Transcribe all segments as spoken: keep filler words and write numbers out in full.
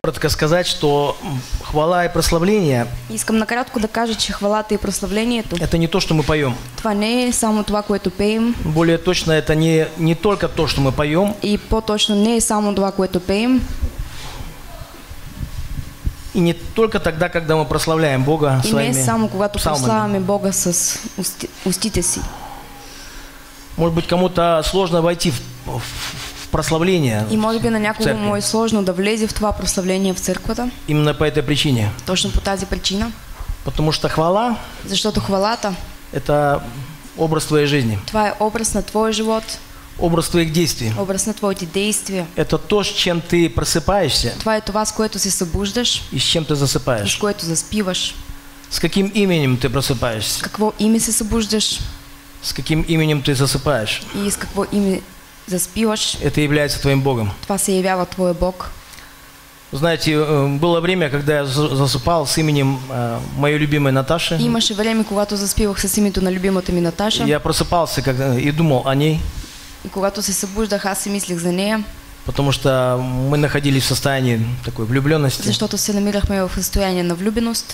накратко сказать, что хвала и прославление Искам накратко да кажа, че хвалата и прославлението – это не то, что мы поем. това не е само това, което пеем. Более точно, это не, не только то, что мы поем. И по-точно не е само това, което пеем. И не только тогда, когда мы прославляем Бога И не своими е само когато псалмами. прославяме Бога с усти, устите си. Может быть, кому-то сложно войти в, в, в прославление. И може би на някого церкви. му е сложно да влезе в това прославление в църквата. Именно по этой причине. Точно по тази причина. Потому что хвала Защото хвалата – это образ твоей жизни, това е образ на твоя живот, образ твоих действий. образ на твоите действия. Это то, с чем ты просыпаешься Това е това, с което се събуждаш и с чем ты и с засыпаешь. което заспиваш. С каким именем ты просыпаешься, С какво име се събуждаш с каким именем ты засыпаешь. и с какво име заспиваш. Это является твоим Богом. Това се явява твоя Бог. Знаете, было время, когда я засыпал с именем моей любимой Наташи. Имаше време, когато заспивах с името на любимата ми Наташа. Я просыпался когда, и думал о ней, И когато се събуждах, аз си мислех за нея, потому что мы находились в состоянии такой влюбленности. защото се намирахме в състояние на влюбеност.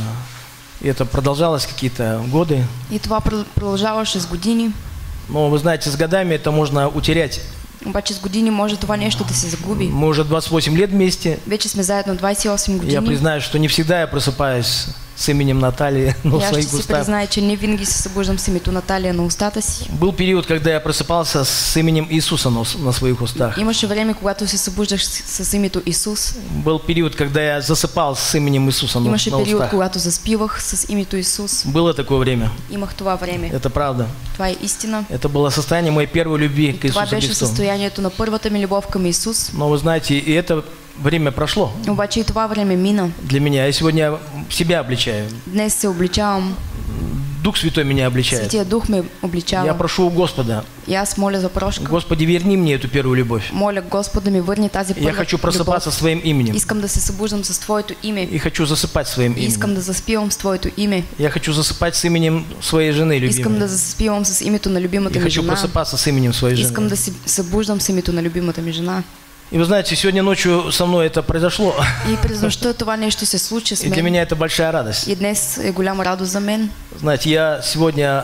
И это продолжалось какие-то годы. И това пр- продължаваше с години. Но вы знаете, с годами это можно утерять. Обаче с години може това нещо да се загуби. Мы уже двадцать восемь лет вместе. Вече сме заедно двадесет и осем Я години. признаю, что не всегда я просыпаюсь с именем Натальи, но И в аз ще своих си устах. призная, че не винаги се събуждам с името Наталия на устата си. Был период, когда я просыпался с именем Иисуса на, на своих устах. Имаше време, когато се събуждаш с, с името Исус. Был период, когда я засыпал с именем Иисуса на, Имаше на период, устах. когато заспивах с името Исус. Было такое время. Имах това време. Это правда. Това е истина. Это было состояние моей первой любви к Това Иисусу беше Христу. състоянието на първата ми любов към Исус. Но вы знаете, и это время прошло Обаче и това време мина. для меня. Я сегодня себя обличаю. Днес се обличавам. Дух Святой меня обличает. Светия Дух ме Я обличава. прошу у Господа: И аз моля за прошка. Господи, верни мне эту первую любовь. Моля Господ да ми върне тази Я първа хочу просыпаться любов. своим именем. Искам да се събуждам с Твоето име. И хочу засыпать своим И искам именем. да заспивам с Твоето име. Я хочу засыпать с именем своей жены Искам любимой. да заспивам с името на любимата И ми хочу жена. просыпаться с именем своей Искам жены. да се събуждам с името на любимата ми жена. И вы знаете, сегодня ночью со мной это произошло. И през нощта това нещо се случи с И для мен. меня это большая радость. И днес е голяма радост за мен. Знаете, я сегодня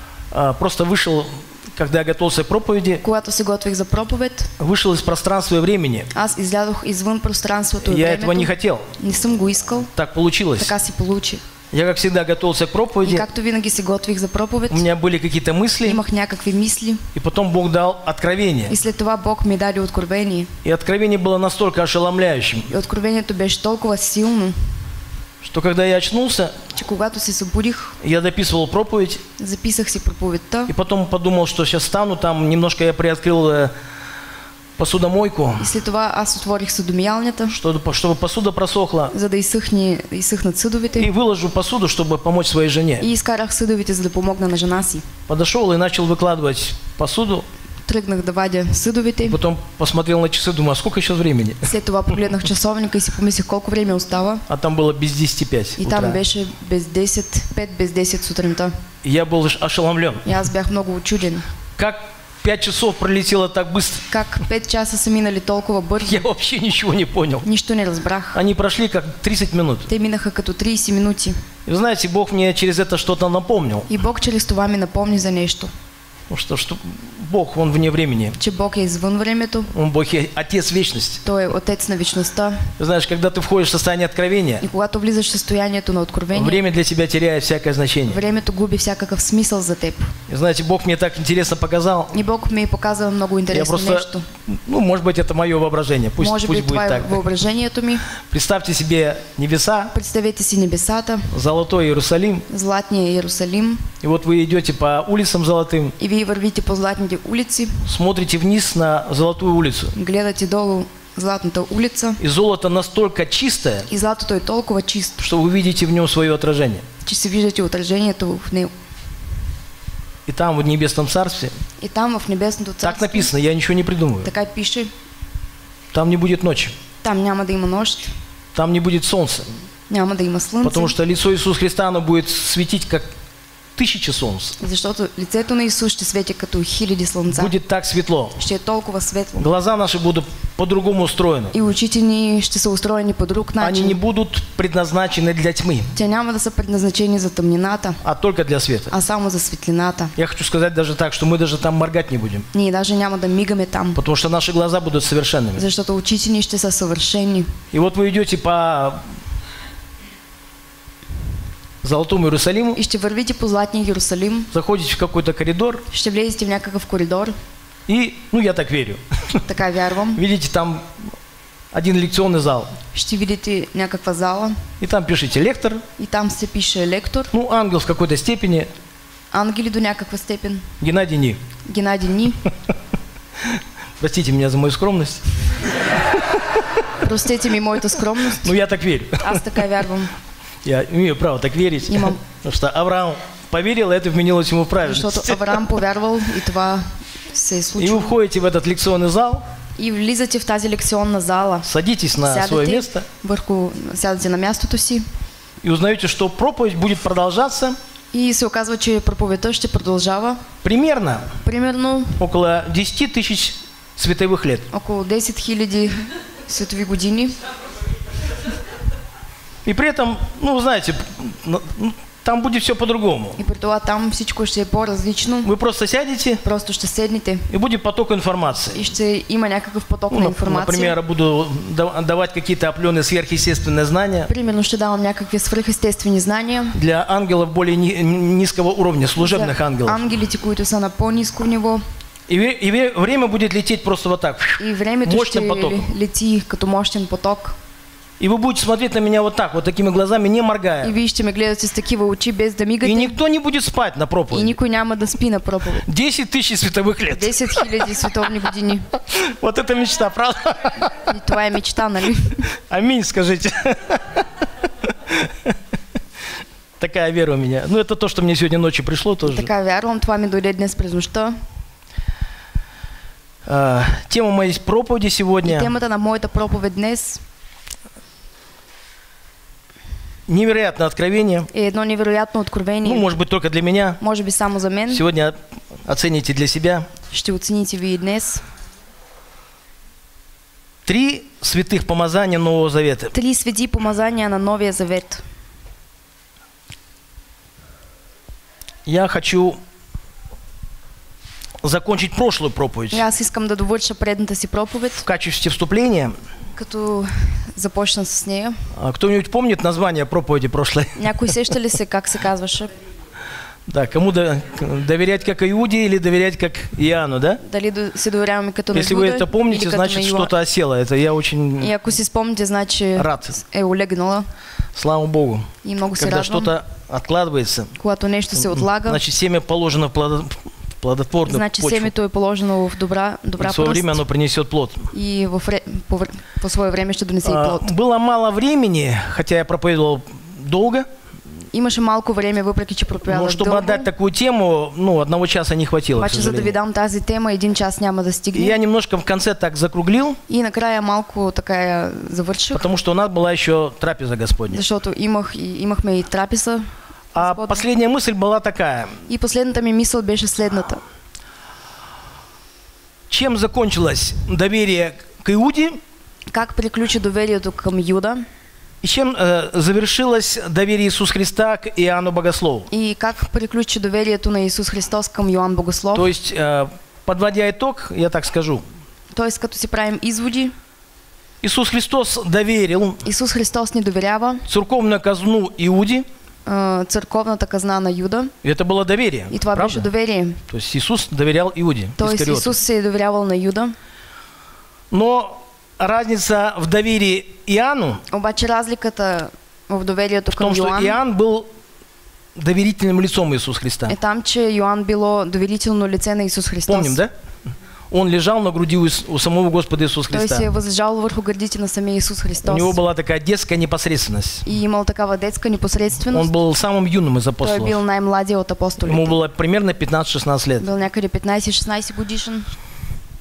а, просто вышел, когда я готовился к проповеди, Когато се готвих за проповед, вышел из пространства и времени. аз излязох извън пространството и Я этого не времето. хотел. Не съм го искал. Так получилось. Така си получи. Я, как всегда, готовился к И проповеди. както винаги се готвих за проповед, У меня были какие-то мысли, имах някакви мисли. и потом Бог дал откровение. И след това Бог ми даде откровение. И откровение было настолько ошеломляющим, И откровението беше толкова силно, что когда я очнулся, че когато се събудих, я дописывал проповедь, записах си проповедта. и потом подумал, что сейчас стану, там немножко я приоткрыл э, посудомойку, И след това аз отворих съдомиялнята, чтобы, чтобы посуда просохла, за да изсъхне, изсъхнат съдовете. и выложу посуду, чтобы помочь своей жене. И изкарах съдовете, за да помогна на жена си. Подошел и начал выкладывать посуду, Тръгнах да вадя съдовете. потом посмотрел на часы, думаю, а сколько сейчас времени? След това погледнах часовника и си помислих колко време остава. А там было без десяти пять И утра. там беше без десет, пет без десет сутринта. И я был ошеломлен. И аз бях много учуден. Как пять часов пролетело так быстро? Как пет часа са минали толкова бързо. Я вообще ничего не понял. Нищо не разбрах. Они прошли как тридцать минут. Те минаха като тридесет минути. И вы знаете, Бог мне через это что-то напомнил. И Бог чрез това ми напомни за нещо. Ну, Что, что Бог, Он вне времени. Че Бог е извън времето. Он Бог и Отец вечности. Той е Отец на вечността. Ты знаешь, когда ты входишь в состояние откровения, И когато влизаш в състоянието на откровение, время для тебя теряет всякое значение. времето губи всякакъв смисъл за теб. И знаете, Бог мне так интересно показал. И Бог ми показва много Я интересно просто, нещо. ну, может быть, это мое воображение. Пусть, Може пусть би това будет е так. въображението ми. Представьте себе небеса, Представете си небесата, золотой Иерусалим. златния Иерусалим. И вот вы идете по улицам золотым, И вие вървите по златните улици, смотрите вниз на золотую улицу. гледате долу златната улица. И золото настолько чистое, И златото е толкова чисто, что вы видите в нем свое отражение. че си виждате отражението в него. И там, в небесном царстве, И там в небесното так царство, написано, я ничего не придумываю. така пише, Там не будет ночи, там няма да има нощ, там не будет солнца. няма да има слънце, Потому что лицо Иисуса Христа, оно будет светить, как тысячи солнц. Защото лицето на Исус ще свети като хиляди слънца. Будет так светло. Ще е толкова светло. Глаза наши будут по-другому устроены. И очите ни ще са устроени по друг Они не начин. будут предназначены для тьмы, Те няма да са предназначени за тъмнината, а только для света. а само за светлината. Я хочу сказать даже так, что мы даже там моргать не будем, Ние даже няма да мигаме там, потому что наши глаза будут совершенными. защото очите ни ще са съвършени. И вот вы идете по Золотому Иерусалиму, И ще вървите по Златния Иерусалим, заходите в какой-то коридор, ще влезете в някакъв коридор, и, ну я так верю, така вярвам, видите там один лекционный зал, ще видите някаква зала и там пишите лектор, и там се пише лектор, ну ангел в какой-то степени, ангели до някаква степен, Геннадий Ни. Геннадий Ни. Простите меня за мою скромность, Простете ми моята скромност, но я так верю. аз така вярвам, Я имею право так верить, Имам. потому что Авраам поверил, и это вменилось ему в праведность. защото Авраам повярвал и това се е И вы случило. входите в этот лекционный зал, И влизате в тази лекционна зала, садитесь на свое сядате место върху, сядате на мястото си и узнаете, что проповедь будет продолжаться и се оказва, че проповедта ще продължава примерно примерно около десяти тысяч световых лет. около десет хиляди светови години. И при этом, ну, знаете, ну, там будет все по-другому. И при това там всичко ще е по-различно. Вы просто сядете, Просто ще седнете и будет поток информации. и ще има някакъв поток Ну, на нап- информация. например, буду да- давать какие-то определенные сверхъестественные знания. Примерно ще давам някакви свръхестествени знания. Для ангелов более ни- низкого уровня, служебных за ангелов. ангелите, които са на по-низко ниво. И, ве- и ве- время будет лететь просто вот так. И времето Мощным ще потоком. лети като мощен поток. И вы будете смотреть на меня вот так, вот такими глазами, не И моргая. вие ще ме гледате с такива очи, без да И мигате. никто не будет спать на И проповеди. никой няма да спи на проповед. десять тысяч световых лет. десет хиляди световни години. Вот это мечта, правда? И това е мечта, нали? Аминь, скажите. Такая вера у меня. Ну, это то, что мне сегодня ночью пришло тоже. Така вярвам, това ми дойде днес през нощта. А, Тема моей проповеди И сегодня темата на моята проповед днес невероятное откровение. е едно невероятно Ну, откровение. может быть, только для меня. Може би само за мен. Сегодня оцените для себя. Ще оцените ви и днес. Три святых помазания Нового Завета. Три свети помазания на Новия Завет. Я хочу закончить прошлую проповедь. И аз искам да довърша предната си проповед, В качестве вступления, като започна с нея. а, кто-нибудь помнит название проповеди прошлой? Някой сеща ли се как се казваше? Да, кому до- доверять как Иуде или доверять как Иоанну, да? Дали до- се доверяваме като на Если вы Юда это помните, или като значит на Йоан? что-то осело. Это я И очень ако си спомните, значи рад. е олегнала Слава Богу. и много се Когда радвам. что-то откладывается, Когато нещо се отлага, значит семя положено в плодо- в плодотворную значи почву. семето е положено в добра, добра В свое время пръст оно принесет плод. и в, вре- по, вре- по свое време ще донесе и А, плод. Было мало времени, хотя я проповедовал долго, Имаше малко време, въпреки че но проповядвах чтобы дълго. отдать такую тему, ну, одного часа не хватило, к Обаче, за да ви сожалению. дам тази тема, един час няма да И стигне. я немножко в конце так закруглил, И накрая малко така я завърших, потому что у нас была еще трапеза Господня. защото имах и, имахме и трапеза. А Господня. последняя мысль была такая. И последната ми мисъл беше следната. Чем закончилось доверие к Иуде Как приключи доверието към Юда и чем э, завершилось доверие Иисуса Христа к Иоанну Богослову? и как приключи доверието на Исус Христос към Йоан Богослов. То есть, э, подводя итог, я так скажу, Тоест, като си правим изводи, Иисус Христос доверил Исус Христос ни доверява церковную казну Иуде, а, църковната казна на Юда и это было доверие, и това беше правда? доверие. То есть Иисус доверял Иуде, Тоест Искариоту. Исус се е доверявал на Юда, Но разница в доверии Иоанну обаче разликата в доверието в към том, что Йоан Иоанн был доверительным лицом Иисуса Христа. е там, че Йоан било доверително лице на Исус Христос. Помним, да? Он лежал на груди у, Ис- у самого Господа Иисуса Той се е Христа. възлежал върху гърдите на самия Исус У Христос. него была такая детская непосредственность. И имал такава детска Он непосредственост. был самым юным из Той е бил апостолов. най-младия от Ему апостолите. было примерно пятнадцать-шестнадцать лет. Бил някъде петнайсет-шестнайсет годишен.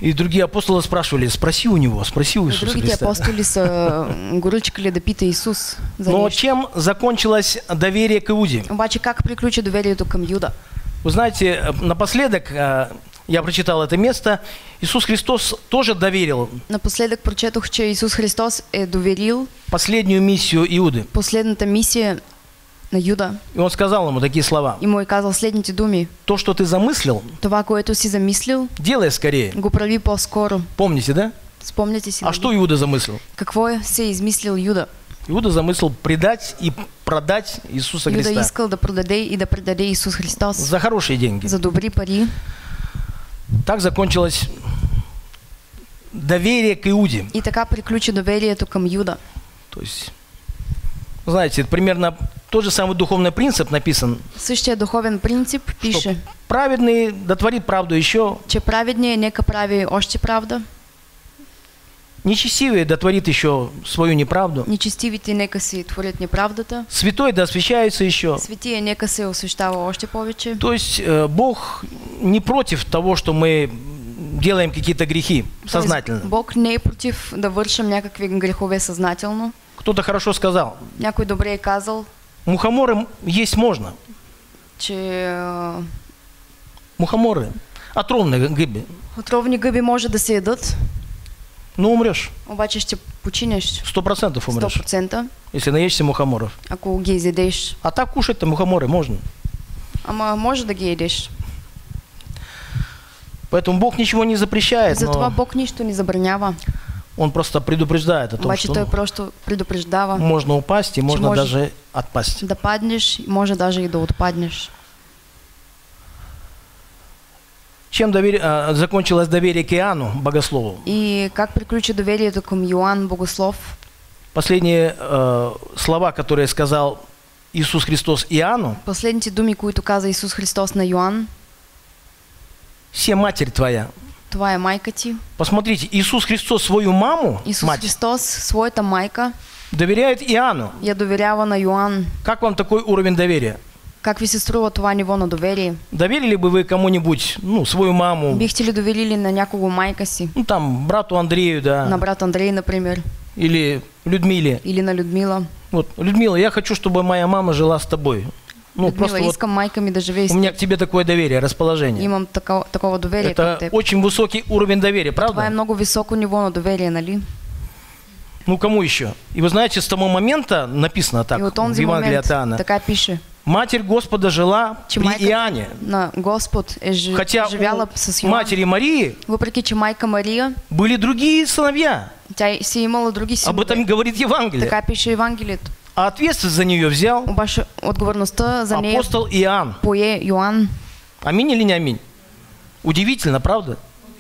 И другие апостолы спрашивали, спроси у него, спроси у Иисуса Другите Христа. апостоли са горючкали да пита Исус за Но нещо. чем закончилось доверие к Иуде? Обаче как приключи доверието към Юда? Вы знаете, напоследок, э, я прочитал это место, Иисус Христос тоже доверил Напоследък прочетох, че Исус Христос е доверил последнюю миссию Иуды. последната мисия на Юда И он сказал ему такие слова. и му е казал следните думи. То, что ты замыслил, Това, което си замислил, делай скорее. го прави по-скоро. Помните, да? Спомняте си. А нали? что Иуда замыслил? Какво е се измислил Юда? Иуда замыслил предать и продать Иисуса Юда Христа искал да продаде и да предаде Исус Христос за хорошие деньги. за добри пари. Так закончилось доверие к Иуде. И така приключи доверието към Юда. То есть, знаете, примерно тот же самый духовный принцип написан. Същия духовен принцип пише, Праведный дотворит правду еще, че праведният нека прави още правда, нечестивый дотворит еще свою неправду, нечестивите нека си творят неправдата, святой да освящается еще. светия нека се освещава още повече. То есть э, Бог не против того, что мы делаем какие-то грехи сознательно. Тоест, Бог не е против да вършим някакви грехове съзнателно. Кто-то хорошо сказал, Някой добре е казал, мухоморы есть можно. че а, Мухоморы, отровные грибы, отровни гъби може да се ядат, но умрешь. обаче ще починеш Сто процентов сто умрешь, процента, если наешься мухоморов. ако ги изядеш. А так кушать-то мухоморы можно. Ама може да ги едеш. Поэтому Бог ничего не запрещает, Затова но Бог нищо не забранява. Он просто предупреждает о том, Обаче той что просто предупреждава можно упасть и можно можешь- даже отпасть. да паднеш, може даже и да отпаднеш. Чем доверие, а, закончилось доверие к Иоанну, богослову? И как приключи доверието към Йоан Богослов? Последние э, слова, которые сказал Иисус Христос Иоанну: Последните думи, които каза Исус Христос на Йоан, «Се матерь твоя». това е майка ти. Посмотрите, Иисус Христос свою маму, Исус мать, Христос своята майка доверяет Иоанну. я доверява на Йоан. Как вам такой уровень доверия? Как ви се струва това ниво на доверие? Доверили бы вы кому-нибудь, ну, свою маму, Бихте ли доверили на някого майка си? ну, там, брату Андрею, да, На брат Андрей, например, или Людмиле? или на Людмила. Вот, Людмила, я хочу, чтобы моя мама жила с тобой. Ну, Людмила, просто вот искам майка ми да живее с у меня теб. к тебе такое доверие, расположение. Имам такова, такова доверие към Это теб. очень высокий уровень доверия, Това е правда? много високо ниво на доверие, нали? Ну, кому еще? И вы знаете, с того момента написано так И от в онзи Евангелии момент от Иоанна. така пише, Матерь Господа жила че при майка Иоанне. на Господ е жи- Хотя живяла у с Йоан. матери Марии Въпреки, че майка Мария, были другие сыновья. тя си имала други Об этом синове. говорит Евангелие. Така пише Евангелието. А ответственность за нее взял Обаче отговорността за нея апостол Иоанн. пое Йоан. Аминь или не аминь? Удивительно, правда?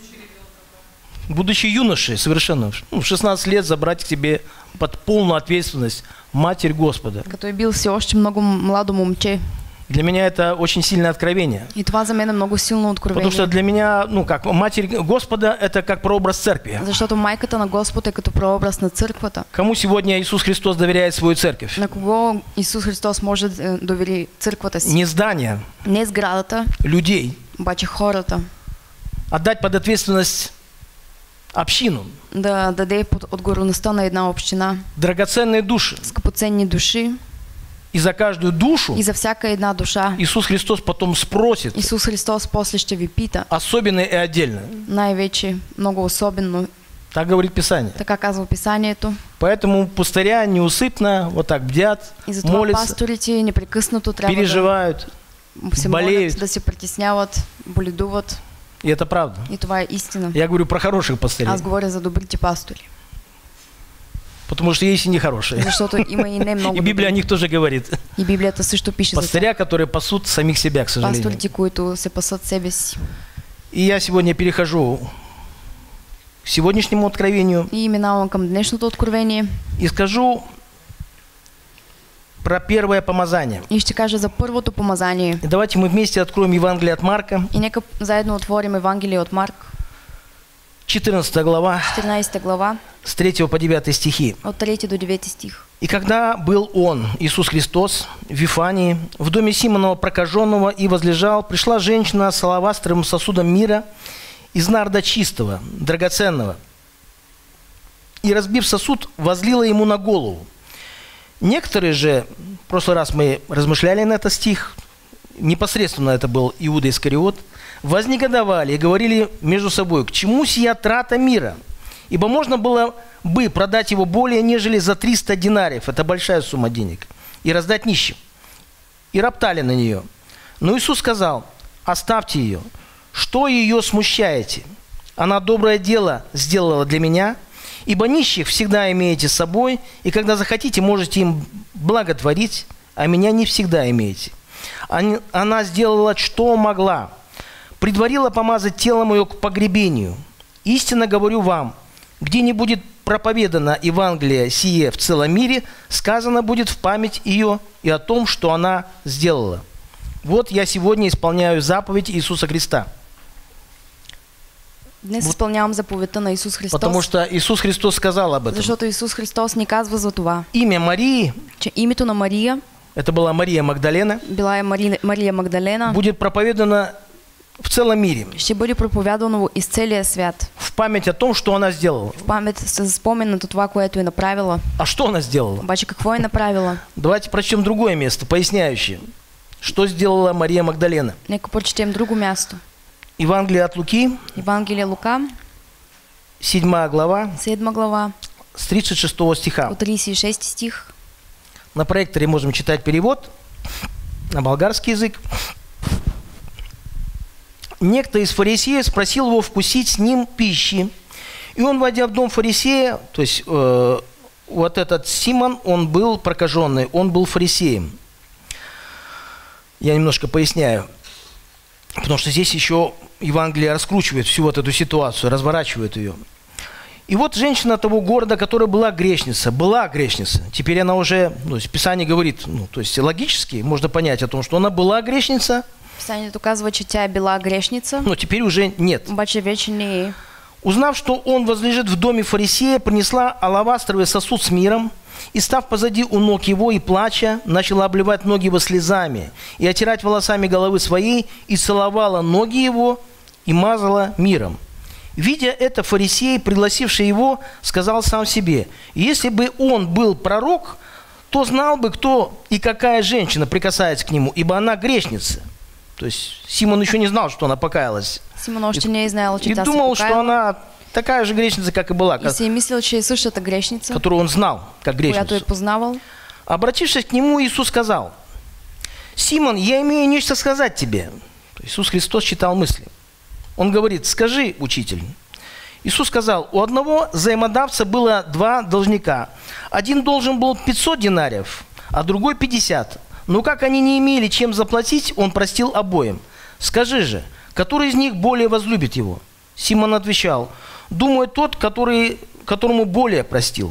Будучи юношей, совершенно, ну, в шестнадцать лет забрать к себе под полную ответственность Матерь Господа. Като е бил все още много младо момче. Для меня это очень сильное откровение. И това за мен е много силно откровение. Потому что для меня, ну как, Матерь Господа – это как прообраз церкви. Защото майката на Господ е като прообраз на църквата. Кому сегодня Иисус Христос доверяет свою церковь? На кого Исус Христос може да довери църквата си? Не здания, Не сградата, людей. обаче хората. Отдать под ответственность общину, Да даде под отговорността на една община. драгоценные души. Скъпоценни души. И за каждую душу И за всяка една душа Иисус Христос потом спросит, Исус Христос после ще ви пита. особенно и отдельно. Най-вече, много особено. Так говорит Писание. Така казва Писанието. Поэтому пастыря неусыпно вот так бдят, И затова молятся, пасторите непрекъснато трябва переживают. да се болеют. молят, да се притесняват, боледуват. И это правда. И това е истина. Я говорю про хороших пастырей. Аз говоря за добрите пастори. Потому что есть и нехорошие. Защото има и не много И Библия о добри. них тоже говорит. И Библията също пише за тях. Пастыря, которые пасут самих себя, к сожалению. Пасторите, които се пасат себе си. И я сегодня перехожу к сегодняшнему откровению И минавам към днешното откровение. и скажу про первое помазание. И ще кажа за първото помазание. И давайте мы вместе откроем Евангелие от Марка, И нека заедно отворим Евангелие от Марк, четырнадцатая глава, четиринадесета глава, с третьего по девятый стихи. от трети до девети стих. «И когда был Он, Иисус Христос, в Вифании, в доме Симонова прокаженного, и возлежал, пришла женщина с алавастровым сосудом мира, из нарда чистого, драгоценного, и, разбив сосуд, возлила ему на голову. Некоторые же, в прошлый раз мы размышляли на этот стих, непосредственно это был Иуда Искариот, вознегодовали и говорили между собой: к чему сия трата мира? Ибо можно было бы продать его более, нежели за триста динариев, это большая сумма денег, и раздать нищим. И роптали на нее. Но Иисус сказал: оставьте ее, что ее смущаете? Она доброе дело сделала для меня, ибо нищих всегда имеете с собой, и когда захотите, можете им благотворить, а меня не всегда имеете. Она сделала, что могла, предварила помазать тело мое к погребению. Истинно говорю вам, где не будет проповедано Евангелие сие в целом мире, сказано будет в память ее и о том, что она сделала. Вот я сегодня исполняю заповедь Иисуса Христа. Днес изпълнявам заповедта на Исус Христос. Потому что Иисус Христос сказал об этом. Защото Исус Христос ни казва за това. Имя Марии, че името на Мария, это была Мария Магдалена, била е Мари, Мария Магдалена, будет проповедано в целом мире. ще бъде проповядвано из целия свят. В память о том, что она сделала. В памет с спомен на това, което е направила. А что она сделала? Обаче какво е направила? Давайте прочтем другое место, поясняющее. Что сделала Мария Магдалена? Нека прочетем друго място. Евангелие от Луки, Евангелие Лука, седьмая глава, седма глава, с тридцать шестого стиха. от тридцать и шести стих. На проекторе можем читать перевод на болгарский язык. Некто из фарисеев спросил его вкусить с ним пищи. И он, войдя в дом фарисея, то есть э, вот этот Симон, он был прокаженный, он был фарисеем. Я немножко поясняю. Потому что здесь еще Евангелие раскручивает всю вот эту ситуацию, разворачивает ее. И вот женщина того города, которая была грешница, была грешница. Теперь она уже, ну, Писание говорит, ну, то есть логически можно понять о том, что она была грешница. Писанието казва, че тя била грешница. Но теперь уже нет. Обаче вече не е. Узнав, что он возлежит в доме фарисея, принесла алавастровый сосуд с миром, и, став позади у ног его и плача, начала обливать ноги его слезами и отирать волосами головы своей, и целовала ноги его и мазала миром. Видя это, фарисей, пригласивший его, сказал сам себе: если бы он был пророк, то знал бы, кто и какая женщина прикасается к нему, ибо она грешница. То есть Симон еще не знал, что она покаялась. Симон още не е знаел, че И тя се думал, что покаяла. она такая же грешница, как и была, И си е мислил, че е същата грешница, которую он знал, как която е грешницу. познавал. Обратившись к нему, Иисус сказал: Симон, я имею нечто сказать тебе. Иисус Христос читал мысли. Он говорит: скажи, учитель. Иисус сказал: у одного взаимодавца было два должника. Один должен был пятьсот динариев, а другой пятьдесят. Но как они не имели чем заплатить, он простил обоим. Скажи же, который из них более возлюбит его? Симон отвечал: думаю, тот, который, которому более простил.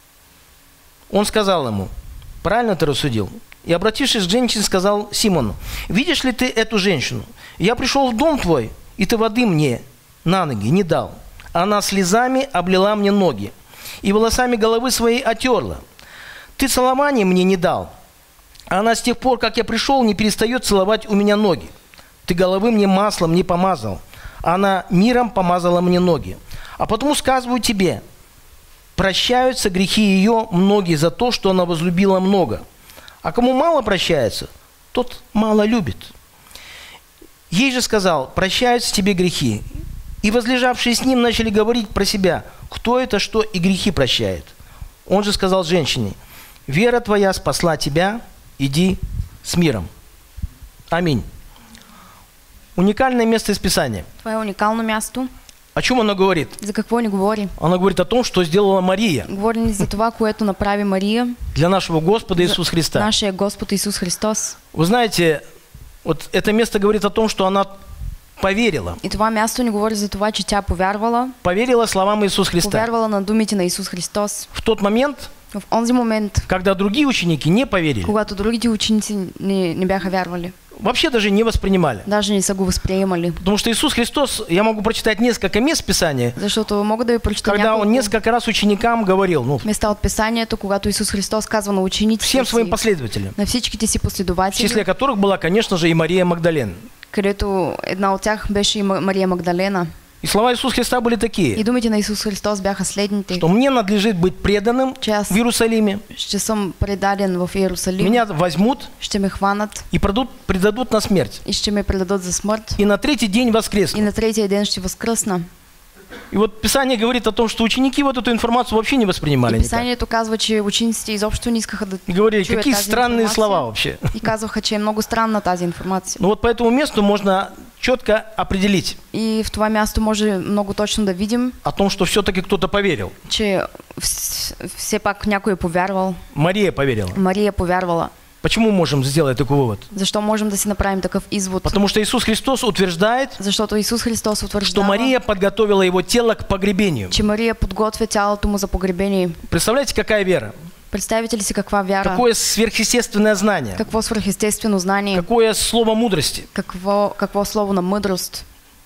Он сказал ему: правильно ты рассудил. И, обратившись к женщине, сказал Симону: видишь ли ты эту женщину? Я пришел в дом твой, и ты воды мне на ноги не дал. Она слезами облила мне ноги и волосами головы своей отерла. Ты целования мне не дал. Она с тех пор, как я пришел, не перестает целовать у меня ноги. Ты головы мне маслом не помазал. Она миром помазала мне ноги. А потому сказываю тебе, прощаются грехи ее многие за то, что она возлюбила много. А кому мало прощается, тот мало любит. Ей же сказал: прощаются тебе грехи. И возлежавшие с ним начали говорить про себя: кто это, что и грехи прощает? Он же сказал женщине: вера твоя спасла тебя, иди с миром. Аминь. Уникальное место из Писания. Това е уникално място. О чем оно говорит? За какво ни говори? Оно говорит о том, что сделала Мария Говори ни за това, което направи Мария, для нашего Господа Иисуса Христа. нашия Господ Исус Христос. Вы знаете, вот это место говорит о том, что она поверила. И това място ни говори за това, че тя повярвала, Поверила словам Иисуса Христа. повярвала на думите на Исус Христос. В тот момент, В онзи момент, когда другие ученики не поверили, когато другите ученици не, не бяха вярвали, вообще даже не воспринимали. даже не са го възприемали. Потому что Иисус Христос, я могу прочитать несколько мест Писания, Защото мога да ви прочета когда Он няколко несколько раз ученикам говорил, ну, места от Писанието, когато Исус Христос казва на учениците всем своим си, последователям, на всичките си в последователи, числе которых была, конечно же, и Мария Магдалена. където една от тях беше и Ма- Мария Магдалена. И слова Иисуса Христа были И такие, думите на Исус Христос бяха следните, что мне надлежит быть преданным че аз в Иерусалиме, ще съм предаден в Иерусалим, меня возьмут ще ме хванат и продадут, предадут на смерть. и ще ме предадат за смърт. И на третий день И воскресну. на третия ден ще възкръсна. И вот Писание говорит о том, что ученики вот эту информацию вообще не воспринимали И никак. Писанието казва, че учениците изобщо не искаха да И говорили, чуят какие тази странные информация. слова вообще. И казваха, че е много странна тази информация. Ну вот по этому месту можно четко определить И в това място може много точно да видим, о том, что все-таки кто-то поверил. че вс- все пак някой е повярвал. Мария поверила. Мария повярвала. Почему можем сделать такой вывод? Защо можем да си направим такъв извод? Потому что Иисус Христос утверждает, Защото Исус Христос что утвърждава, Мария подготовила его тело к погребению. че Мария подготвя тялото му за погребение. Представляете, какая вера? Представите ли си каква вяра? Какое сверхъестественное знание? Какво свръхестествено знание? Какое слово мудрости? Какво, какво слово на мъдрост?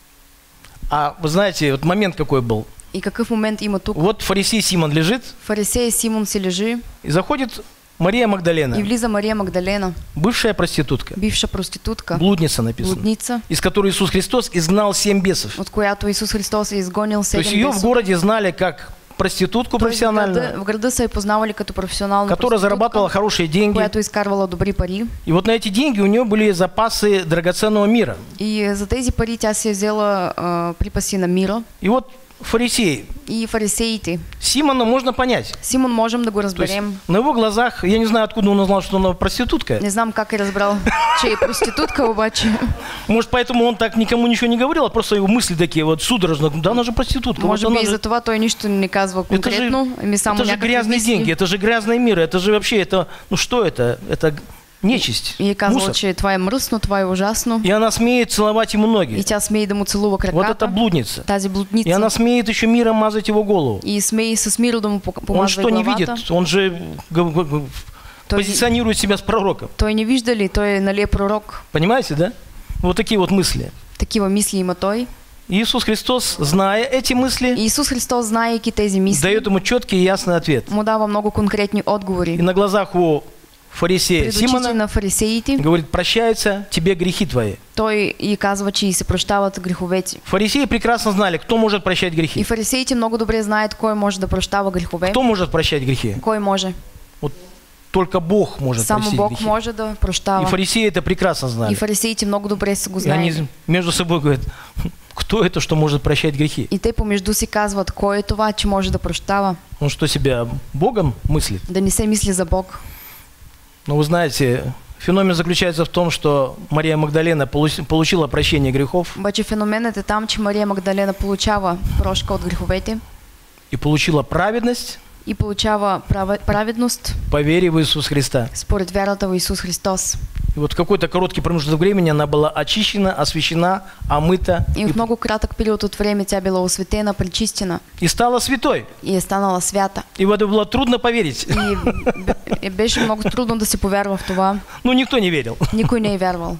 А вы знаете, вот момент какой был. И какъв момент има тук? Вот фарисей Симон лежит, Фарисей Симон си лежи и заходит Мария и Магдалена, влиза Мария Магдалена, бывшая проститутка, бивша проститутка, блудница написано, блудница, из которой Иисус Христос изгнал семь бесов. от която Исус Христос е изгонил То есть седем ее в бесов. городе знали как проститутку Тоест, в града, профессиональную, в града са я познавали като професионална которая зарабатывала проститутка, хорошие деньги. която изкарвала добри пари. И вот на эти деньги у нее были запасы драгоценного мира. И за тези пари тя си е взела а, припаси на мира. И вот фарисеи, И фарисеите. Симона можно понять. Симон можем да го То есть разберем. на его глазах, я не знаю, откуда он узнал, что она проститутка. Не знам как е разбрал, че е проститутка обаче. Может, поэтому он так никому ничего не говорил, а просто его мысли такие вот судорожно. Да она же проститутка. Може вот би она и же- за това той нищо не казва конкретно, ами само это же някакви грязные мисли. деньги, это же грязный мир, это же вообще, это, ну что это? Это нечисть, И е казала, мусор. че това е мръсно, това е ужасно. И она смеет целовать ему ноги. И тя смее да му целува Вот это краката. блудница. Тази И блудница. она смеет еще миром мазать его голову. И смее с миро да му пок- Он помазва что не главата. видит? Он же г- г- г- Той, позиционирует себя с пророком. той не вижда ли, той е нали е пророк. Понимаете, да? Вот такие вот мысли. Такива мисли има той. И Иисус Христос, зная эти мысли, И Исус Христос, знаейки тези мисли, дает ему четкий и ясный ответ. му дава много конкретни И отговори. на глазах у фарисея Пред очите Симона на фарисеите говорит, прощаются тебе грехи твои. той и казва, че и се прощават греховете. Фарисеи прекрасно знали, кто может прощать И грехи. фарисеите много добре знаят кой може да прощава грехове, Кто может прощать грехи? кой може. Вот только Бог может Само простить Бог грехи. може да И прощава. фарисеи это прекрасно И знали. фарисеите много добре са го И они знаели. между собой говорят, кто это, что может прощать грехи? И те помежду си казват, кой е това, че може да прощава, Он что, себя Богом мыслит? да не се мисли за Бог. Но вы знаете, феномен заключается в том, что Мария Магдалена полу- получила прощение грехов Обаче феноменът е там, че Мария Магдалена получава прошка от греховете и получила праведность и получава права- праведност по вере в Иисуса Христа. според вярата в Исус Христос. И вот в какой-то короткий промежуток времени она была очищена, освящена, омыта И и, в много кратък период от време тя била осветена, пречистена и стала святой. и е станала свята. И в это было трудно поверить. И б- е- беше много трудно да се повярва в това. Ну, никто не верил. Никой не е вярвал.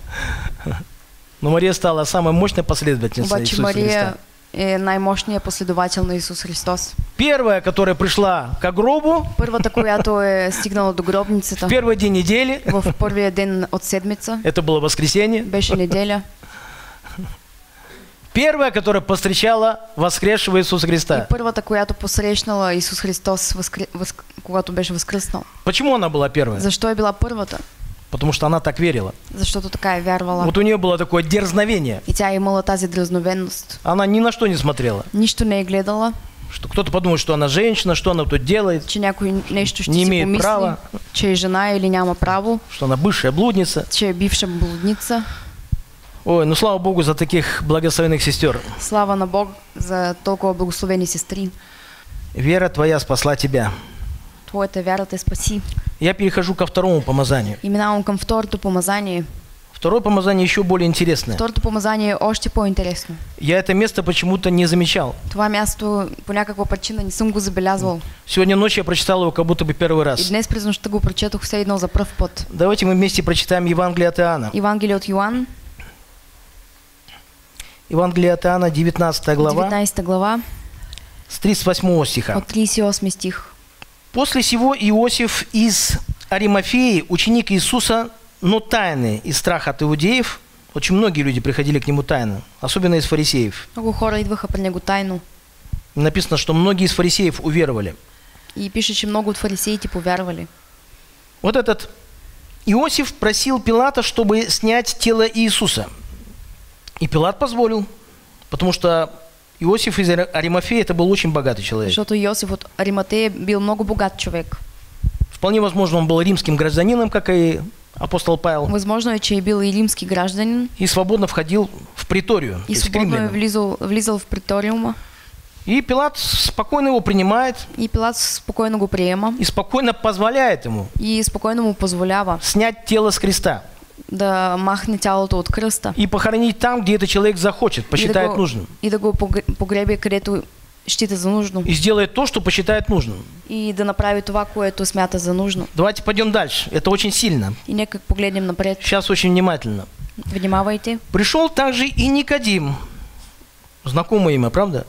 Но Мария стала самой мощной последовательницей Обаче Иисуса Христа. Мария е най-мощният последовател на Исус Христос. Первая, которая пришла к гробу Първата, която е стигнала до гробницата в первый день недели, в първия ден от седмица, это было воскресенье. беше неделя. Первая, которая повстречала воскресшего Иисуса И Христа. първата, която посрещнала Исус Христос, възкр... възк... когато беше възкръснал. Почему она была первая? Защо е била първата? Потому что она так верила. Защото така е вярвала. Вот у нее было такое дерзновение. И тя е имала тази дразновенност. Она ни на что не смотрела. Нищо не е гледала, Что кто-то подумает, что она женщина, что она тут делает, че някой нещо ще Не си имеет помисли, права. че е жена или няма право, что она бывшая блудница. че е бивша блудница. Ой, ну слава Богу за таких благословенных сестер. Слава на Бог за толкова благословени сестри. Вера твоя спасла тебя. Твоята вяра те спаси. Я перехожу ко второму помазанию. И минавам към второто помазание. Второе помазание еще более интересное. Второто помазание е още по-интересно. Я это место почему-то не замечал. Това място по някаква причина не съм го забелязвал. Сегодня ночью я прочитал его как будто бы первый И раз. днес през нощта го прочетох все едно за пръв път. Давайте мы вместе прочитаем Евангелие от Иоанна. Евангелие от Йоан, Евангелие от Иоанна, деветнадцатая глава, деветнадесета глава, с тридцать восьмого стиха. от тридесет и осми стих. После сего Иосиф из Аримафеи, ученик Иисуса, но тайный из страха от иудеев, Очень многие люди приходили к нему тайно, особенно из фарисеев. Много хора идваха при него тайно. Написано, что многие из фарисеев уверовали. И пише, че много от фарисеите повярвали. Вот этот Иосиф просил Пилата, чтобы снять тело Иисуса. И Пилат позволил, потому что Иосиф из Аримафеи это был очень богатый человек. Защото Йосиф от Ариматея бил много богат човек. Вполне возможно, он был римским гражданином, как и апостол Павел. Возможно е, че е бил и римски гражданин. И свободно входил в приторию, И то есть к свободно е римлянам. влизал, влизал в приториума. И Пилат спокойно его принимает И Пилат спокойно го приема. и спокойно позволяет ему И спокойно му позволява снять тело с креста да махне тялото от кръста. и похоронить там, где этот человек захочет, И да посчитает го, нужным. и да го погре- погребе, където счита за нужно. И сделает то, что посчитает нужным. И да направи това, което смята за нужно. Давайте пойдем дальше. Это очень сильно. И нека погледнем напред. Сейчас очень внимательно. Внимавайте. Пришел также и Никодим. Знакомое имя, правда?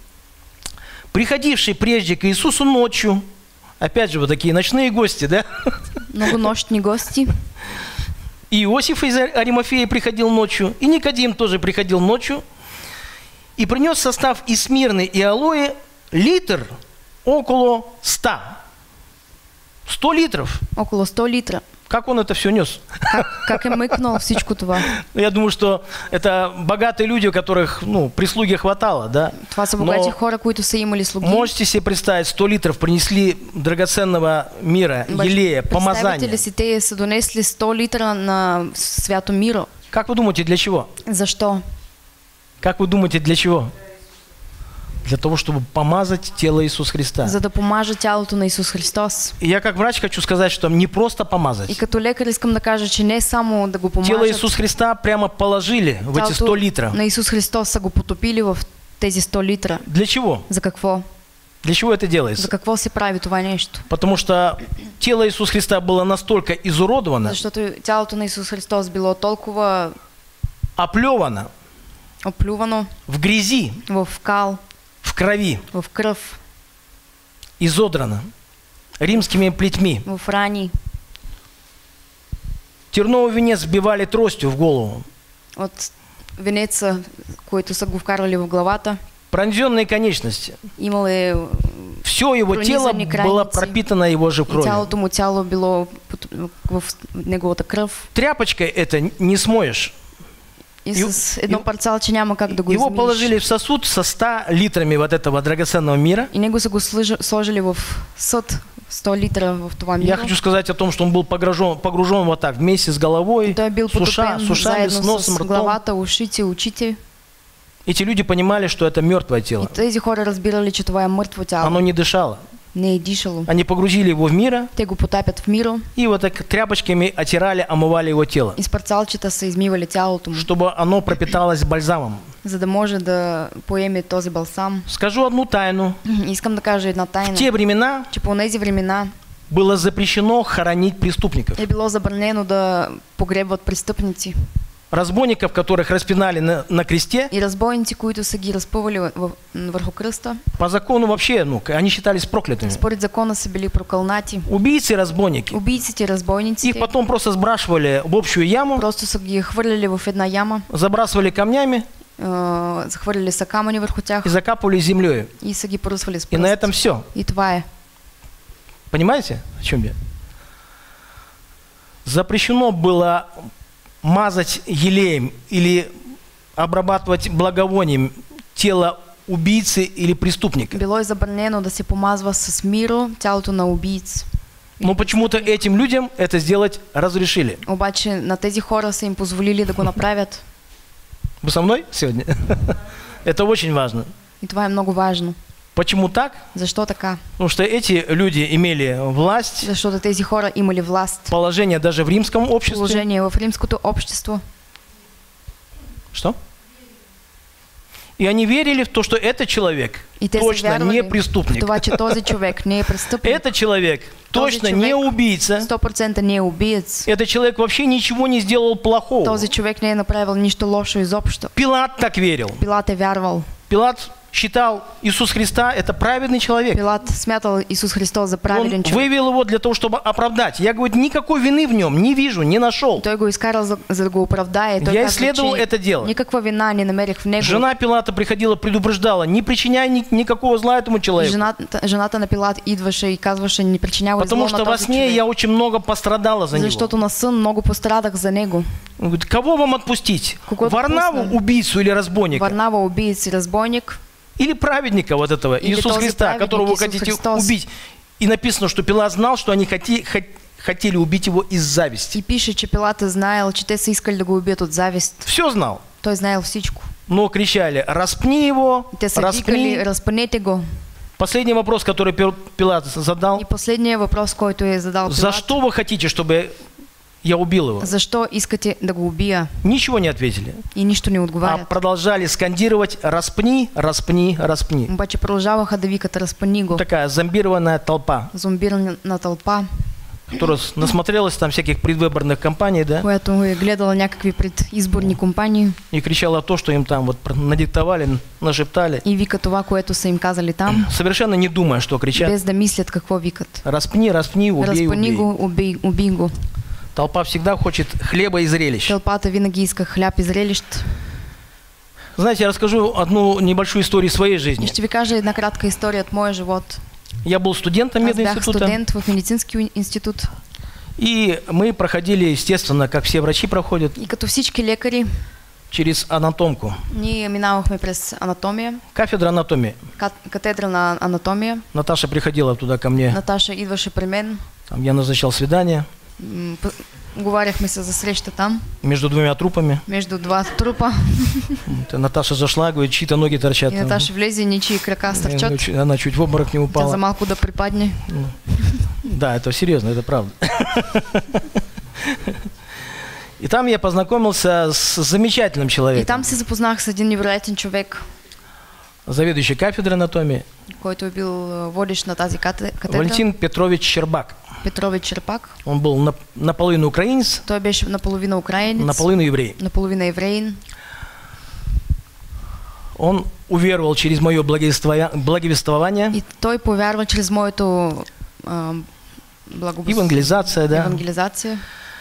Приходивший прежде к Иисусу ночью. Опять же, вот такие ночные гости, да? Много нощни гости. И Иосиф из Аримафеи приходил ночью, и Никодим тоже приходил ночью, и принес состав из смирны и алоэ литр около ста. Сто литров. Около сто литра. Как он это все нес? Как, как е мъкнал всичко това? Я думаю, что это богатые люди, у которых, ну, прислуги хватало, да? Това са богати Но хора, които са имали слуги. можете себе представить, сто литров принесли драгоценного мира, елея, Представете помазания. ли си, те са донесли сто литра на свято миро? Как вы думаете, для чего? Защо? Как вы думаете, для чего? Для того, чтобы помазать тело Иисуса Христа. За да помаже тялото на Исус Христос. И я как врач хочу сказать, что не просто И помазать. като лекар искам да кажа, че не само да го Тело помажат, Иисуса Христа прямо положили в эти сто литра. на Исус Христос са го потопили в тези сто литра. Для чего? За какво? Для чего это За делается? какво се прави това нещо? Потому что тело Иисуса Христа было настолько изуродовано, Защото тялото на Исус Христос било толкова оплевано оплювано в грязи, в кал, в крови, в кръв, изодрано римскими плетьми. в рани, Терновый венец вбивали тростью в голову. от венеца, който са го вкарвали в главата. Пронзенные конечности. Имал е Все его тело пронизани было крайници. пропитано его же И кровью. цялото му тяло било под- в неговата кръв. Тряпочкой это не смоешь. И И- с едно и- парцалче няма как да го Его измиеш. положили в сосуд со ста литрами вот этого драгоценного мира. И него са го слъжа- сложили в съд сто литра в това миро. Я хочу сказать о том, что он был погружен, погружен вот так, вместе с головой, Той е бил с, уша, потопен с ушами, с заедно носом, с ртом. главата, ушите, очите. Эти люди понимали, что это мертвое И тело. тези хора разбирали, че това е мъртво тяло. Оно не дышало. Не е дишало. Они погрузили его в мира Те го потапят в миро и вот так тряпочками отирали, омывали его тело, и с парцалчета са измивали тялото му, чтобы оно пропиталось бальзамом. за да може да поеме този балсам. Скажу одну тайну. Искам да кажа една В тайна, те времена че по тези времена было запрещено хоронить преступников. е било забранено да погребват престъпници. Разбойников, которых распинали на, на кресте, И разбойници, които са ги разпъвали в- в- върху кръста, по закону вообще, ну, они считались проклятыми. според закона са били прокълнати. Убийцы и разбойники. Убийците, Их разбойниците потом просто сбрасывали в общую яму, просто са ги хвърляли в една яма, забрасывали камнями а, захвърляли са камъни върху тях и закапывали землей. и са ги поръсвали с И на пръст. этом все. И това е. Понимаете, о чем я? Запрещено было мазать елеем или обрабатывать благовонием тело убийцы или преступника. Било е забранено да се помазва с миро тялото на убийц. Но почему-то этим людям это сделать разрешили. Обаче на тези хора са им позволили да го направят. Вы со мной сегодня? Это очень важно. И това е много важно. Почему так? Защо така? Потому что эти люди имели власть, Защото тези хора имали власт, положение даже в римском обществе. положение в римското общество. Что? И они верили в то, что этот человек И те са точно вярвали не в преступник. това, че този човек не е престъпник. Этот человек Този точно не човек убийца. сто процента не е убиец. Этот человек вообще ничего не сделал плохого. Този човек не е направил нищо лошо изобщо. Пилат так верил. Пилат е вярвал. Пилат считал Иисус Христа это праведный человек. Пилат смятал Иисус Христос за Он праведен човек. вывел его для того, чтобы оправдать. Я, говорю, никакой вины в нем не вижу, не нашел. Той го изкарал за, за да го оправдае. Той Я казва, исследовал че это дело. никаква вина не намерих в него. Жена Пилата приходила, предупреждала, не причиняй ни- никакого зла этому И человеку. жената, жената на Пилат идваше и казваше, не причинявай Потому зло что на во този сне човек. я очень много пострадала за него. Защото на сън много пострадах за него. Он говорит, кого вам отпустить? Кого Варнаву, отпусна? убийцу или разбойника? Варнава убийц и разбойник. Или праведника вот этого, Или Иисуса тоже Христа, праведник которого вы Иисус хотите Христос. убить. И написано, что Пилат знал, что они хоти- хот- хотели убить его из зависти. И пише, че Пилат е знаел, че те са искали да го убият от завист. Все знал. Той знаел всичко. Но кричали, распни его, Те са распни. викали, разпънете го. Последний вопрос, который Пил- Пилат задал. И последният въпрос, който е задал Пилат. За что вы хотите, чтобы я убил его? Защо искате да го убия? Ничего не ответили. И нищо не А отговарят. продолжали скандировать «распни, распни, распни». Обаче продължаваха да викат, разпъни го. Такая зомбированная толпа, Зомбирана тълпа, которая с- насмотрелась там всяких предвыборных кампаний, да, която е гледала някакви предизборни компании и кричала то, что им там вот пр- надиктовали, нашептали, и вика това, което са им казали там, совершенно не думая, что кричат. без да мислят какво викат. «Распни, распни, убей, Разпъни убей». го, убий, убий го. Толпа всегда хочет хлеба и зрелищ. Тълпата винаги иска хляб и зрелищ. Знаете, я расскажу одну небольшую историю своей И жизни. ще ви кажа една кратка история от моя живот. Я был студентом Аз бях мединститута, студент в медицински институт. и мы проходили, естественно, как все врачи проходят, И като всички лекари, через анатомку. ние минавахме през анатомия, Кафедра анатомии. кат- катедра на анатомия. Наташа приходила туда ко мне, Наташа идваше при мен. там я назначал свидание М, п- Говоряхме се за среща там, между двумя трупами. между два трупа. Вот, и Наташа зашла, говорит, чьи-то ноги торчат. И Наташа влезе, ничии крака И, ну, стърчат. чуть- Она чуть в обморок не Тя упала. за малко да припадне. Да, это серьезно, это правда. И там я познакомился с замечательным И человеком, там се запознах с един невероятен човек, заведующий кафедрой анатомии, който е бил а, водещ на тази кате- катедра. Валентин Петрович Щербак. Петрович Черпак. Он был на- наполовину украинец, Той беше наполовина украинец, наполовину еврей. наполовина евреин. Он уверовал через мое благовествование, благовествование, И той повярва чрез моето а, благовест- евангелизация, да. евангелизация.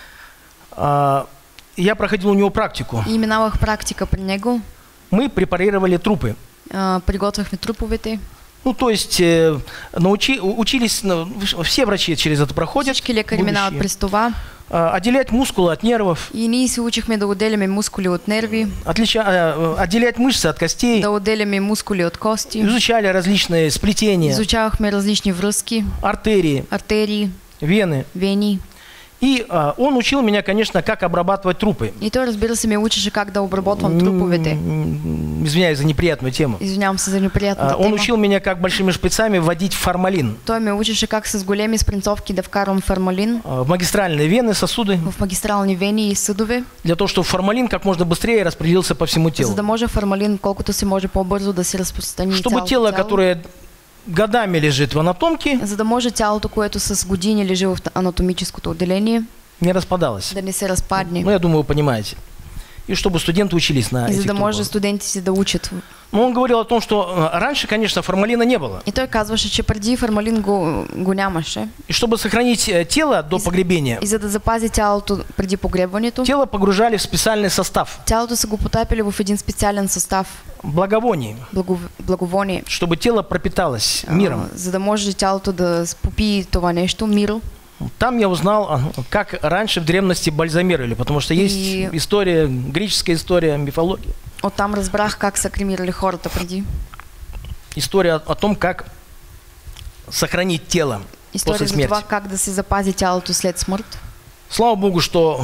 А, и я проходил у него практику. И минавах практика при него. Мы препарировали трупы. А, приготвяхме труповете. Ну, то есть э, научи, у- учились, ну, все врачи через это проходят, Всички лекари минават будущие. през това. А, отделять мускулы от нервов, И ние се учихме да отделяме мускули от нерви, отлича- а, отделять мышцы от костей, да отделяме мускули от кости. изучали различные сплетения, Изучавахме различни връзки, артерии, артерии, вены. вени. И а, он учил меня, конечно, как обрабатывать трупы. И той, разбира се, ме учеше как да обработвам труповете. М, Извиняюсь за неприятную тему. Извинявам се за неприятната А, Он тема. учил меня, как большими шприцами вводить формалин Той ме учеше как с големи спринцовки да вкарвам формалин а, в магистральные вены, сосуды, в магистрални вени и съдове, для того, чтобы формалин как можно быстрее распределился по всему за телу. да може формалин колкото се може по-бързо да се разпространи Чтобы цялото тело, тяло. которое годами лежит в анатомке, За да може тялото, което с години лежи в анатомическото отделение, не распадалось. да не се разпадне. Ну, я думаю, вы понимаете. И чтобы студенты учились на И за этих да може трупах. студентите да учат. Но он говорил о том, что э, раньше, конечно, формалина не было. И той казваше, че преди формалин го, го нямаше. И чтобы сохранить э, тело до погребения, И за да запази тялото преди погребването, тело погружали в специальный состав тялото са го потапили в един специален състав, благовоний, благов... благовоние, чтобы тело пропиталось миром. а, за да може тялото да попие това нещо, миро. Там я узнал, а, как раньше в древности бальзамировали, потому что есть И- история, греческая история, мифология. Оттам разбрах как са кремирали хората преди. История о, о том, как сохранить тело История после за смерти. това как да се запази тялото след смърт. Слава Богу, что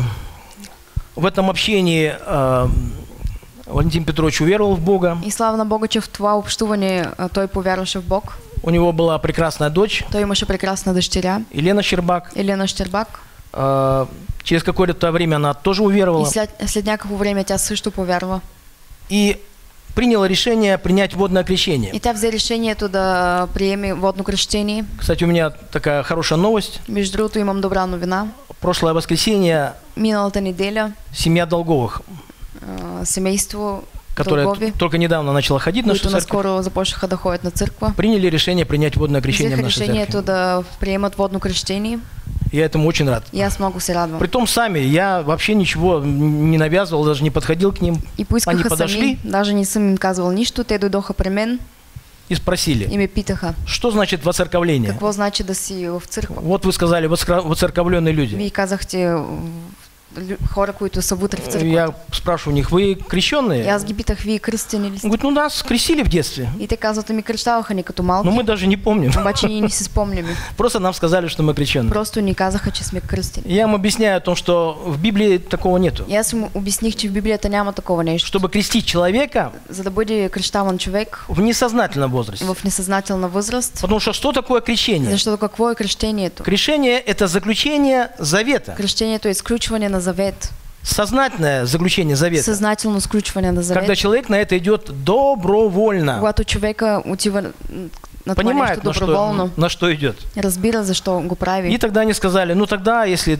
в этом общении э, Валентин Петрович уверовал в Бога. И слава на Бога, че в това общуване а, той повярваше в Бог. У него была прекрасная дочь, Той имаше прекрасна дъщеря, Елена Щербак. Елена Щербак. Э, через какое-то время она тоже И уверовала след, след някакво време тя също повярва. и приняла решение принять водное крещение. И тя взе решението да приеме водно кръщение. Кстати, у меня такая хорошая новость. Между другото имам добра новина. Прошлое воскресенье Миналата неделя семья Долговых а, семейство которая Долгови. только недавно начала ходить в нашу които церковь, наскоро започнаха да ходят на църква, приняли решение принять водное крещение в взеха нашей решението церкви. да приемат водно крещение. Я этому очень рад. И аз много се радвам. Притом сами, я вообще ничего не навязывал, даже не подходил к ним. И Они поискаха подошли сами, даже не съм им казвал нищо, те дойдоха при мен и спросили, и ме питаха, что значит воцерковление? какво значи да си в църква. Вот вы сказали, воцерка- воцерковленные люди. Вие казахте м, лю- хора, които са вътре в църква. Я спрашиваю у них, вы И крещенные? аз ги питах, вие кръстени ли Он сте? говорит, ну нас крестили в детстве, И те казват, ми кръщаваха ни като малки, но мы даже не помним. обаче ние не си спомняме. Просто нам сказали, что мы крещенные. Просто ни казаха, че сме кръстени. Я им объясняю о том, что в Библии такого нету. И аз им обясних, че в Библията няма такова нещо. Чтобы крестить человека За да бъде кръщаван човек в несознательном возрасте. в несъзнателна възраст, Потому что что такое крещение? защото какво е кръщението? Крещение – это заключение завета. Кръщението е изключване на завет. Сознательное заключение завета. Съзнателно сключване на завет. Когда человек на это идет добровольно. Когато човека отива м, на това Понимает, нещо на что, доброволно, на что идет. разбира защо го прави. И тогда они сказали, ну тогда, если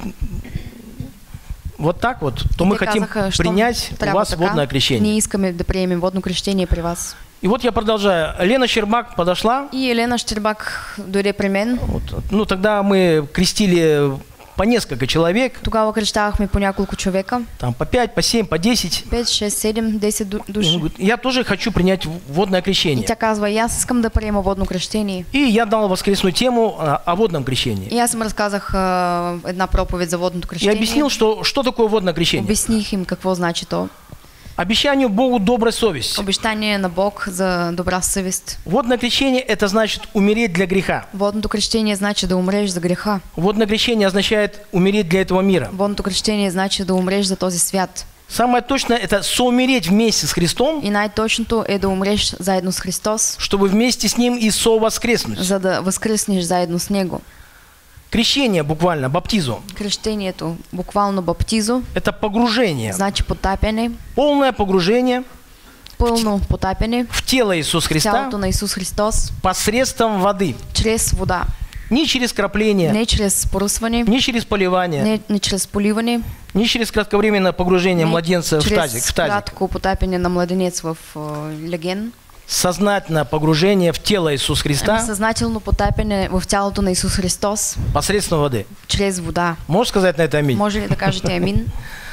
вот так вот, то И мы те хотим казаха, що принять у трябва вас така, водное крещение. Ние искаме да приемем водно крещение при вас. И вот я продолжаю. Лена Щербак подошла. И Елена Щербак дойде при мен. Вот, ну тогда мы крестили по несколько человек, Тогава кръщавахме по няколко човека. там по пять, по семь, по десять. пет, шест, седем, десет ду- И он души. говорит, я тоже хочу принять водное И крещение. тя казва, и аз искам да приема водно крещение. И я дал воскресную тему а, о водном крещении. И аз им разказах а, една проповед за водното И крещение. объяснил, что, что такое водное крещение. Обясних им какво значи то. Обещанию Богу доброй совести. Обещание на Бог за добра съвест. Водное крещение – это значит умереть для греха. Водното крещение значи да умреш за греха. Водное крещение означает умереть для этого мира. Водното крещение значи да умреш за този свят. Самое точное – это соумереть вместе с Христом, И най-точното е да умреш заедно с Христос, чтобы вместе с Ним и совоскреснуть. за да възкръснеш заедно с Него. Крещение буквально, баптизо Крещението, буквално баптизо, – это погружение, значи потапяне, полное погружение пълно потапяне в тело Иисуса в Христа тялото на Исус Христос, посредством воды. чрез вода. Не через крапление, Не чрез поръсване, не через поливание, не, не чрез поливане, не через кратковременное погружение не младенца в тазик. чрез В тазик. кратко потапяне на младенец в а, леген, Сознательное погружение в тело Иисуса ами Христа съзнателно потапяне в тялото на Исус Христос, посредством воды. чрез вода. Можешь сказать на это аминь? Може ли да кажете амин?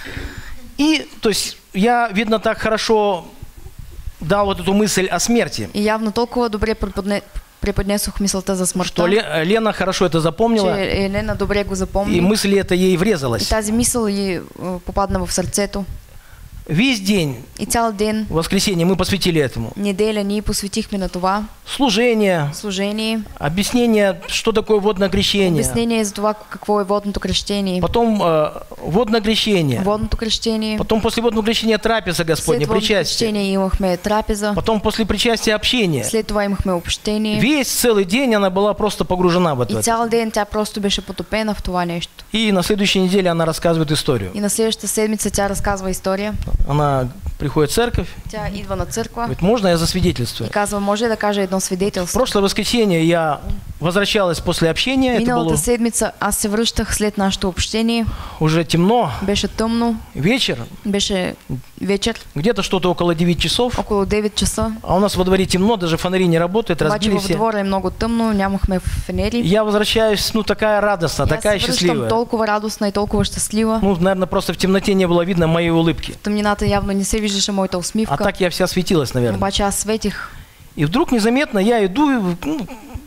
И, то есть, я, видно, так хорошо дал вот эту мысль о смерти, И явно толкова добре преподне, преподнесох мисълта за что смъртта, Ле- Лена хорошо это запомнила, че Елена добре го запомни. и мысль эта ей И врезалась. тази мисъл й а, попадна в сърцето. Весь день, И цял ден, в воскресенье, мы посвятили этому. неделя, ние посветихме на това Служение, служение, объяснение, что такое водное крещение, обяснение за това какво е водното крещение. потом э, водное крещение, Водното крещение, потом после водного крещения трапеза Господня, след водното причастие, крещение имахме трапеза, потом после причастия общение. след това имахме общение. Весь целый день она была просто погружена в И это. цял ден тя просто беше потопена в това нещо. И на следующей неделе она рассказывает историю. И на следващата седмица тя разказва история. Она приходит в церковь, Тя идва на църква говорит, можно я и засвидетельствую? казва, може да кажа едно В свидетелство. прошлое воскресенье я возвращалась после общения, это Миналата было седмица аз се връщах след нашето общение. уже темно, Беше тъмно, вечер, беше вечер, где-то что-то около девяти часов, около девет часа. а у нас во дворе темно, даже фонари не работают, Обаче разбили в все. двора е много тъмно, нямахме фенери. Я возвращаюсь, ну такая радостная, И аз такая се връщам счастливая. толкова радостна и толкова щастлива. Ну, наверное, просто в темноте не было видно моей улыбки. В тъмнината явно не се виждаше моята А усмивка. так я вся светилась, наверное. Обаче аз светих. И вдруг незаметно я иду, и, ну,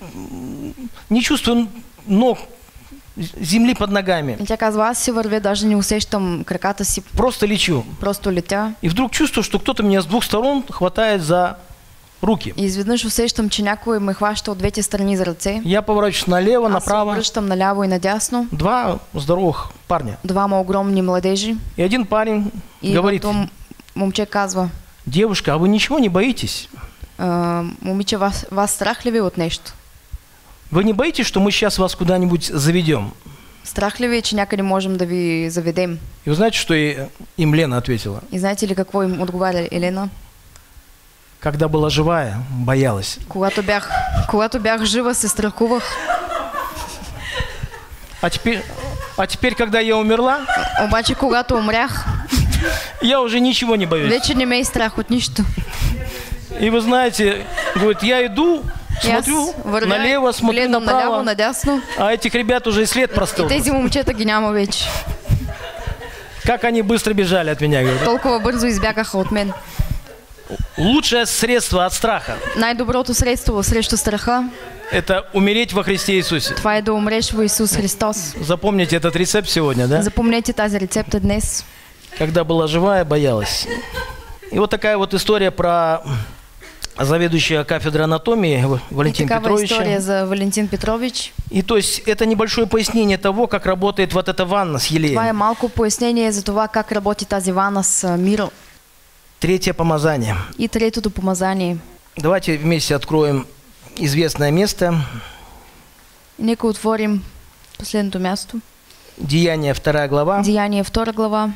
не чувствую ног, земли под ногами. И тя казва, аз си вървя, даже не усещам краката си, Просто лечу. просто летя. И вдруг чувствую, что кто-то меня с двух сторон хватает за руки. И изведнъж усещам, че някой ме хваща от двете страни за ръце. Я поворачиваюсь налево, Аз се направо. връщам наляво и надясно. Два здоровых парня. Двама огромни младежи. И один парень И говорит, едното момче казва, девушка, а вы ничего не боитесь? а, момиче, вас, вас страх ли ви от нещо? Вы не боитесь, что мы сейчас вас куда-нибудь заведем? Страх ли ви е, че някъде можем да ви заведем? И вы знаете, что и- им Лена ответила? И знаете ли какво им отговаря Елена? Когда была живая, боялась. Когато бях, когато бях жива, се страхувах. А теперь, а теперь, когда я умерла, Обаче, когато умрях, Я уже ничего не боюсь. Вече не ме е страх от нищо. И вы знаете, говорит, я иду, И аз смотрю вървя, налево, смотрю гледам наляво, направо, надясно. а этих ребят уже и след простыл. И тези момчета ги няма вече. Как они быстро бежали от меня, говорит. Толкова бързо избягаха от мен. Лучшее средство от страха Най-доброто средство срещу страха, – это умереть во Христе Иисусе. това е да умреш во Исус Христос. Запомните этот рецепт сегодня, да? Запомнете тази рецепта днес. Когда была живая, боялась. И вот такая вот история про заведующего кафедрой анатомии И Валентина такава Петровича. история за Валентин Петрович. И то есть это небольшое пояснение того, как работает вот эта ванна с Това е елеем. малко пояснение за това как работи тази вана с миро. Третье помазание. И третото помазание. Давайте вместе откроем известное место. Нека отворим последното място. Деяния вторая глава Деяние втора глава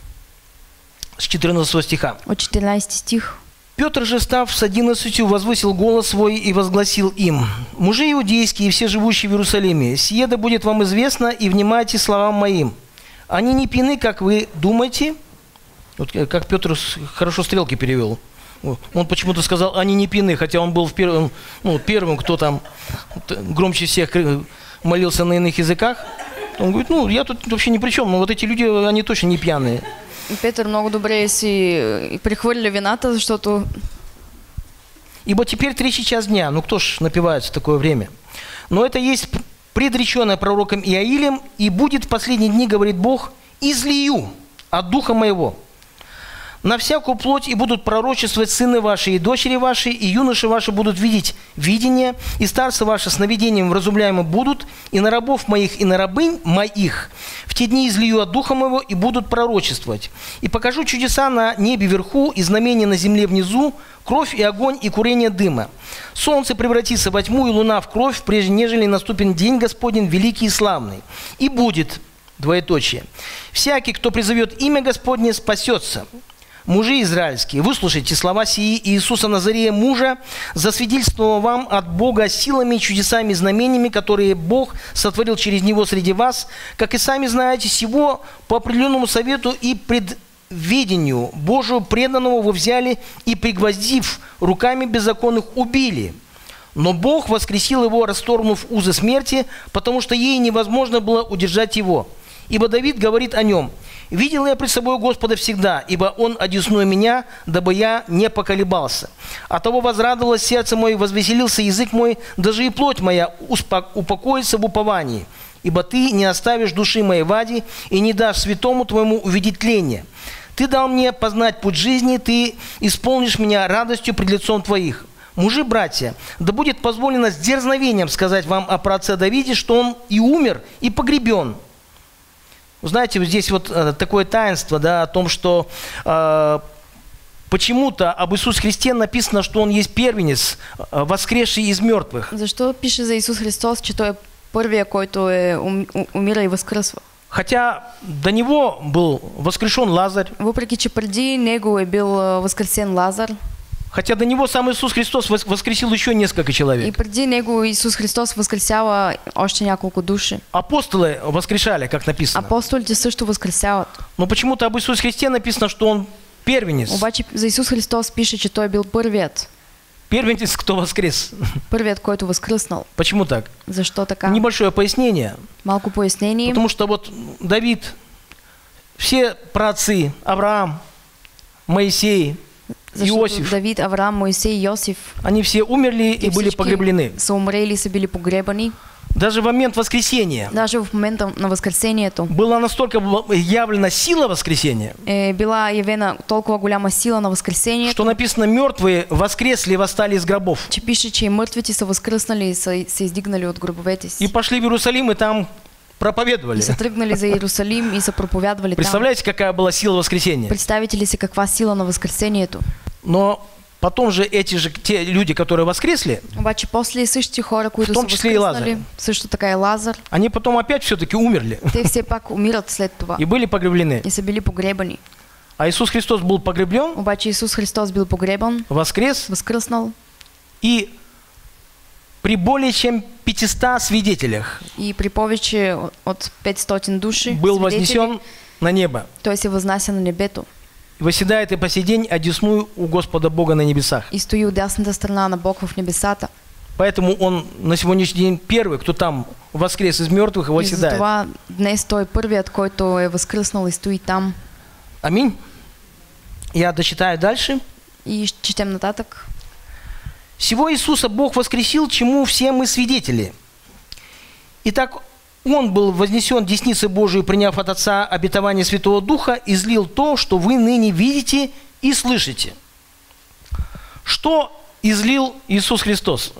с четырнадцатого стиха. от четирнадесети стих. Петр же, став с одиннадцатью, возвысил голос свой и возгласил им: «Мужи иудейские и все живущие в Иерусалиме, сие да будет вам известно, и внимайте словам моим. Они не пьяны, как вы думаете». Вот как Петр хорошо стрелки перевел. Он почему-то сказал, они не пьяны, хотя он был в первом, ну, первым, кто там громче всех молился на иных языках. Он говорит, ну, я тут вообще ни при чем, но вот эти люди, они точно не пьяные. Петър много добре си прехвърля вината, защото... Ибо теперь третий час дня, ну кто ж напивается в такое время? Но это есть предреченное пророком Иаилем, и будет в последние дни, говорит Бог, излию от духа моего на всякую плоть, и будут пророчествовать сыны ваши и дочери ваши, и юноши ваши будут видеть видение, и старцы ваши сновидением вразумляемы будут, и на рабов моих, и на рабынь моих в те дни излию от духа моего, и будут пророчествовать. И покажу чудеса на небе вверху, и знамения на земле внизу, кровь и огонь, и курение дыма. Солнце превратится во тьму, и луна в кровь, прежде нежели наступит день Господень великий и славный. И будет, двоеточие, всякий, кто призовет имя Господне, спасется. Мужи израильские, выслушайте слова сии Иисуса Назарея, мужа, засвидетельствовал вам от Бога силами, чудесами, знамениями, которые Бог сотворил через него среди вас, как и сами знаете, сего по определенному совету и предведению Божию преданного вы взяли и, пригвоздив руками беззаконных, убили. Но Бог воскресил его, расторгнув узы смерти, потому что ей невозможно было удержать его. Ибо Давид говорит о нем: «Видел я пред собой Господа всегда, ибо Он одесную меня, дабы я не поколебался. Оттого возрадовалось сердце мое, возвеселился язык мой, даже и плоть моя упокоится в уповании. Ибо Ты не оставишь души моей в аде и не дашь святому Твоему увидеть тление. Ты дал мне познать путь жизни, Ты исполнишь меня радостью пред лицом Твоих. Мужи, братья, да будет позволено с дерзновением сказать вам о праотце Давиде, что он и умер, и погребен». Знаете, вот здесь вот э, такое таинство, да, о том, что э, почему-то об Иисусе Христе написано, что Он есть первенец, э, воскресший из мертвых. Защо пише за Исус Христос, че Той е първия, който е ум, умира и възкръсва? Хотя до Него был воскрешен Лазарь. Въпреки, че преди Него е бил възкресен Лазар. Хотя до Него сам Иисус Христос воскресил еще несколько И человек. преди Него Исус Христос възкресява още няколко души. Апостолы воскрешали, как написано. Апостолите също възкресяват. Но почему-то об Иисусе Христе написано, что Он первенец. Обаче за Исус Христос пише, че Той е бил първият. Первенец, кто воскрес. Първият, който възкръснал. Почему так? Защо така? Небольшое пояснение. Малко пояснение. Потому что вот Давид, все праотцы, Авраам, Моисей, Защото Иосиф, Давид, Авраам, Моисей и Йосиф, они все умерли и были погреблены. са умрели и са били погребани. Даже в момент воскресения Даже в момента на възкресението была настолько явлена сила воскресения, е била явена толкова голяма сила на възкресението, что написано, мертвые воскресли и восстали из гробов. че пише, че и мъртвите са възкръснали и са се издигнали от гробовете си. И пошли в Иерусалим, и там проповедовали. И са тръгнали за Иерусалим и са проповядвали там. Представляете, какая была сила воскресения? Представите ли си каква сила на възкресението? Но потом же эти же те люди, которые воскресли, Обаче после същите хора, които В том са числе и Лазар. възкръснали, също така и Лазар, они потом опять все-таки умерли те все пак умират след това и были погреблены. и са били погребани. А Иисус Христос был погреблен, Обаче Исус Христос бил погребан, воскрес, възкръснал и при более чем пятистах свидетелях и при повече от петстотин души был свидетели, вознесен на небо. той се възнася на небето. и восседает и по сей день одесную у Господа Бога на небесах. и стои от дясната страна на Бог в небесата. Поэтому Он на сегодняшний день первый, кто там воскрес из мертвых и И восседает. затова днес той е първият, който е възкръснал и стои там. Аминь. Я дочитаю дальше. И ще четем нататък. «Сего Иисуса Бог воскресил, чему все мы свидетели. Итак, Он был вознесен десницей Божией, приняв от Отца обетование Святого Духа, излил то, что вы ныне видите и слышите». Что излил Иисус Христос?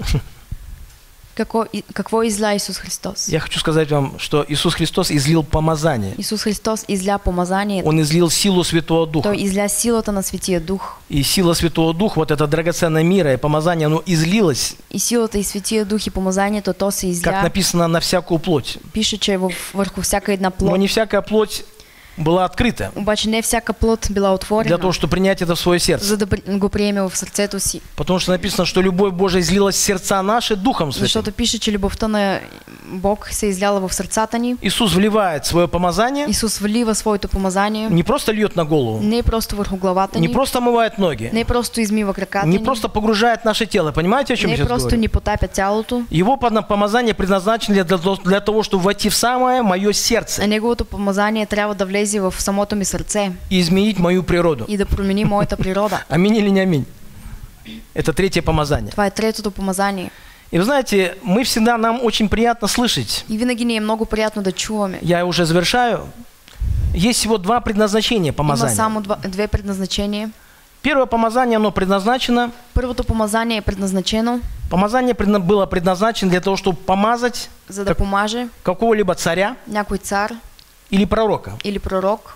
Какво, и- какво изля Исус Христос? Я хочу сказать вам, что Иисус Христос излил помазание. Исус Христос изля помазанието. Он излил силу Святого Духа. Той изля силата на Светия Дух. И сила Святого Духа, вот это драгоценное мира и помазание, оно излилось, И силата и Светия Дух и помазанието, то се как изля. написано, на всякую плоть. Пише, че е в- върху всяка една Но плод. не всякая плоть была открыта Обаче не всяка плод била отворена, для того, чтобы принять это в свое сердце. за да при- го приеме в сърцето си. Потому что написано, что любовь Божия излилась в сердца наши Духом Святым. Защото пише, че любовта на Бог се изляла в сърцата ни. Иисус вливает свое помазание, Исус влива своето помазание. не просто льет на голову, Не просто върху главата не ни. просто омывает ноги, Не просто измива краката не ни. просто погружает наше тело. Понимаете, о чем я Не сейчас просто говорю? ни потапя тялото. Его пона- помазание предназначено для, того- для того, чтобы войти в самое мое А сердце неговото помазание трябва да влезе в самото ми сърце и изменить мою природу. и да промени моята природа. Аминь или не аминь? Это третье помазание. Това е третото помазание. И вы знаете, мы всегда, нам очень приятно слышать. И винаги ни е много приятно да чуваме. Я уже завершаю. Есть всего два предназначения Има помазания. само два, две предназначения. Первое помазание, оно предназначено. Първото помазание е предназначено, Помазание предна- было предназначено для того, чтобы помазать за да как- помаже какого-либо царя някой цар или пророка. или пророк.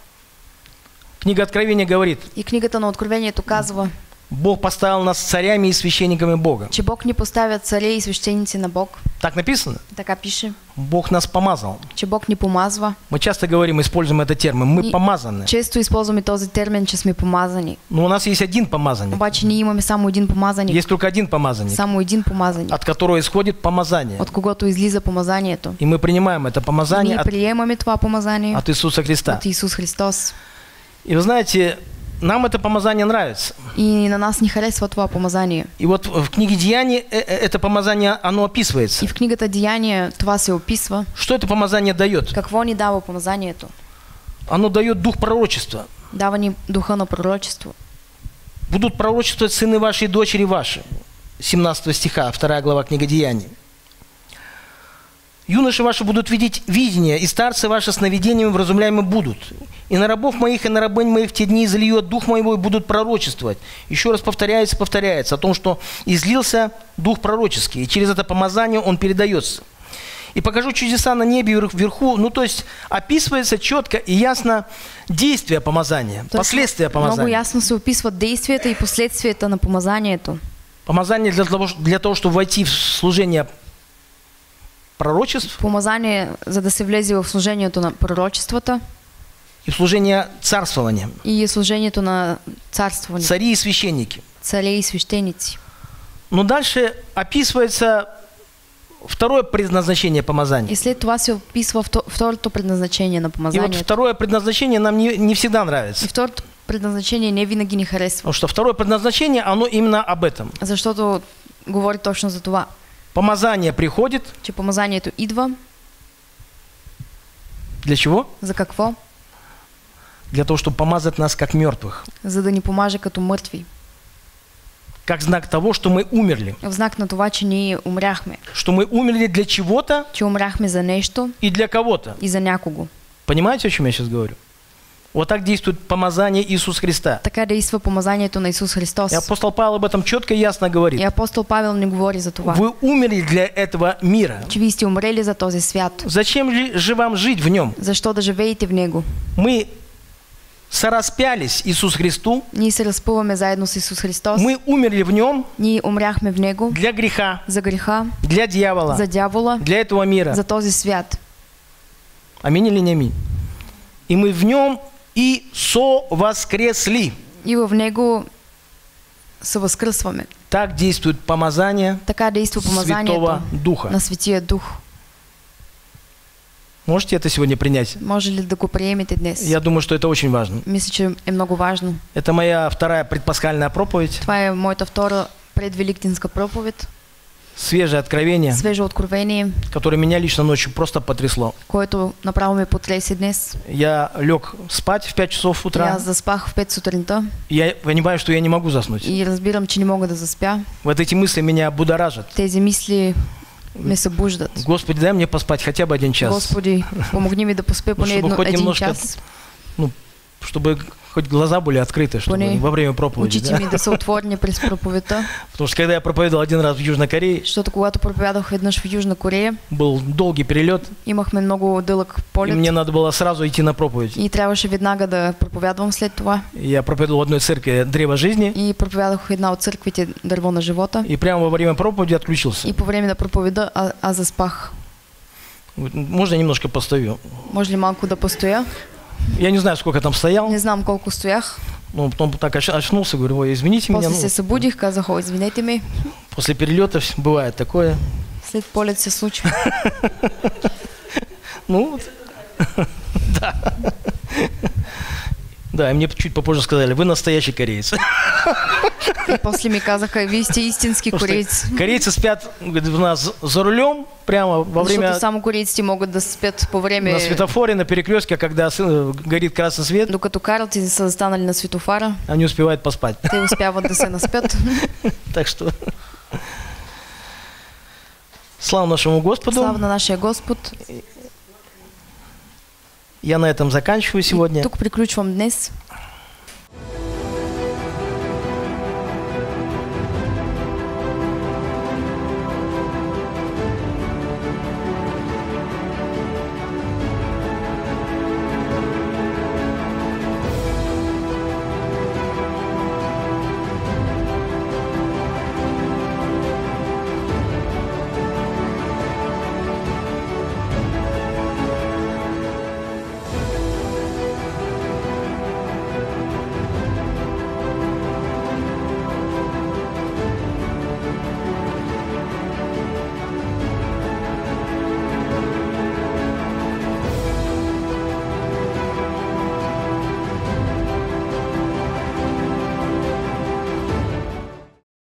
Книга Откровения говорит, И книгата на Откровението казва, Бог поставил нас царями и священниками Бога. че Бог ни поставя царе и свещеници на Бог. Так написано? Така пише, Бог нас помазал. че Бог ни помазва. Мы часто говорим, используем этот термин. Мы И- помазаны. Често използваме този термин, че сме помазани. Но у нас есть один помазанник. Обаче ние имаме само един помазаник. Есть только один помазанник, Само един помазаник, от которого исходит помазание. от когото излиза помазанието. И мы принимаем это помазание Ние от, приемаме това помазание от Иисуса Христа. от Исус Христос. И вы знаете, нам это помазание нравится. И на нас ни харесва това помазание. И вот в книге Деяний э, э, это помазание, оно описывается. И в книгата Деяния това се описва. Что это помазание дает? Какво ни дава помазанието? Оно дает дух пророчества. Дава ни духа на пророчество. Будут пророчествовать сыны ваши и дочери ваши. семнадцатого стиха, вторая глава книги Деяний. Юноши ваши будут видеть видения, и старцы ваши сновидениями вразумляемы будут. И на рабов моих, и на рабынь моих в те дни излиет дух моего, и будут пророчествовать. Еще раз повторяется, повторяется о том, что излился дух пророческий, и через это помазание он передается. И покажу чудеса на небе и вверху. Ну, то есть описывается четко и ясно действие помазания, Тоест, последствия Много помазания. ясно се описват действията и последствията на помазанието. Помазание для того, для того, чтобы войти в служение пророчеств Помазание, за да се влезе в служението на пророчествата и в служение царствования. и служението на царствуване, Цари и священники. царе и свещеници. Но дальше описывается второе предназначение помазания. И след това се описва вто- второто предназначение на И вот помазанието. второе предназначение нам не, не всегда нравится. И второто предназначение не винаги ни харесва, Потому что второе предназначение, оно именно об этом. защото говори точно за това, Помазание приходит. че помазанието идва. Для чего? За какво? Для того, чтобы помазать нас как мертвых. За да ни помаже като мъртви. Как знак того, что мы умерли. В знак на това, че ние умряхме. Что мы умерли для чего-то Че умряхме за нещо и для кого-то. и за някого. Понимаете, о чем я сейчас говорю? Вот так действует помазание Иисуса Христа. Така действа помазанието на Исус Христос. И апостол Павел об этом четко и ясно говорит. И апостол Павел не говори за това. Вы умерли для этого мира. Че вие сте умрели за този свят. Зачем ли же вам жить в нем? Защо да живеете в него? Мы сораспялись Иисусу Христу, Ние се разпъваме заедно с Исус Христос. мы умерли в нем Ние умряхме в него для греха, за греха, для дьявола, за дявола, для этого мира. за този свят. Аминь или не аминь? И мы в нем и совоскресли. И в него се възкръсваме. Так действует помазание Така действа помазанието Святого Духа. на Светия Дух. Можете это сегодня принять? Може ли да го приемете днес? Я думаю, что это очень важно. Мисля, че е много важно. Это моя вторая предпасхальная проповедь. Това е моята втора предвеликтинска проповед. Свежее откровение, Свежо откровение, которое меня лично ночью просто потрясло. което направо ме потресе днес. Я лег спать в пять часов И утра. аз заспах в пет сутринта И я понимаю, что я не могу заснуть. и разбирам, че не мога да заспя. Вот эти мысли меня будоражат. Тези мисли ме събуждат. Господи, дай мне поспать хотя бы один час. Господи, помогни ми да поспя поне чтобы едно, хоть един немножко час. Ну, чтобы хоть глаза были открыты, чтобы Поне во время проповеди. Очите Да? ми да са отворени през проповедта. Потому что когда я проповедовал один раз в Южной Корее, Защото когато проповядах веднъж в Южна Корея, был долгий перелет, имахме много дълъг и полет мне надо было сразу идти на проповедь. и трябваше веднага да проповядвам след това. Я проповедовал в одной церкви «Древо жизни», И проповядах в една от църквите Дърво на живота. и прямо во время проповеди отключился. И по време на проповеда а, аз заспах. Можно немножко постою? Може ли малко да постоя? Я не знаю, сколько там стоял, Не знам колко стоях. но потом так оч- очнулся, говорю, ой, извините меня. После Ну, се събудих, казах, о, извинете ми. после перелетов бывает такое. След полет се случва. Ну, вот. Да. Да, и мне чуть попозже сказали, вы настоящий кореец. И после ми казаха, вие сте истински Потому кореец. что корейцы спят говорит, у нас за рулем, прямо во время Защото само корейците могат да спят по време, на светофоре, на перекрестке, когда сы- горит красный свет, докато карат и са застанали на светофара. они успевают поспать. Те успяват да се наспят. Так что слава нашему Господу. Слава на нашия Господ. Я на этом заканчиваю сегодня. Тук приключвам днес.